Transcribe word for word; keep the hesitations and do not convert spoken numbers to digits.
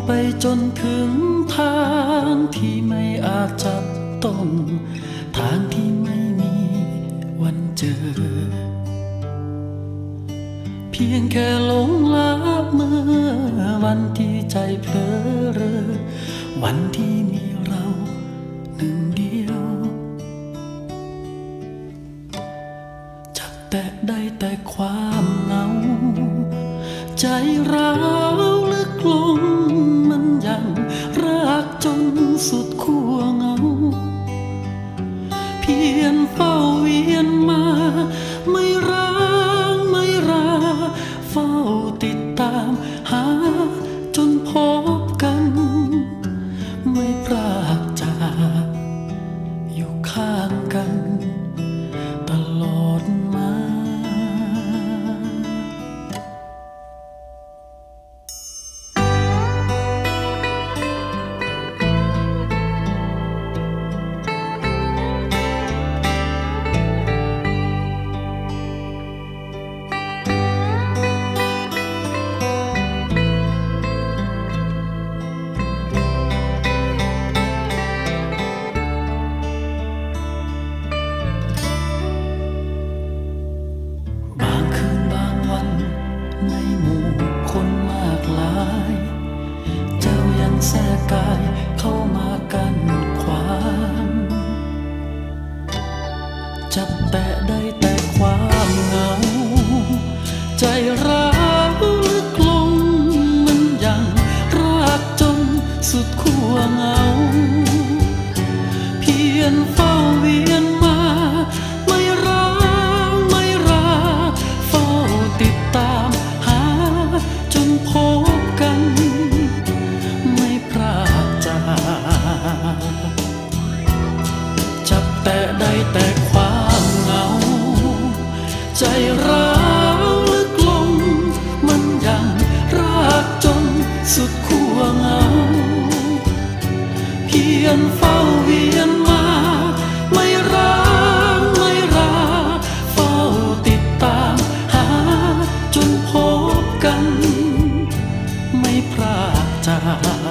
ไปจนถึงทางที่ไม่อาจจับต้องทางที่ไม่มีวันเจอเพียงแค่หลงลับเมื่อวันที่ใจเพลอเรอวันที่มีเราหนึ่งเดียวจับแต่ได้แต่ความเหงาใจร้าวลึกลงมันยังรากจนสุดขั้วเงาเพียรเฝ้าเวียนมาไม่ร้างไม่ราเฝ้าติดตามหาจนพบกันไม่พรากจากอยู่ข้างกันตลอดมาในหมู่คนมากหลายเจ้ายังแทรกกายเข้ามากันขวางจับแต่ได้แต่ความเหงาใจร้าวลึกลงมันยังรากจนสุดขั้วเงาเพียรเฝ้าเวียนมาไม่ร้างไม่ราเฝ้าติดตามจนพบกันไม่พรากจากจับแต่ได้แต่ความเหงาใจร้าวลึกลงมันยังรากจนสุดขั้วเงาเพียรเฝ้าเวียนมาไม่ร้างไม่ราเฝ้าติดตามหาจนพบกันไม่พรากจาก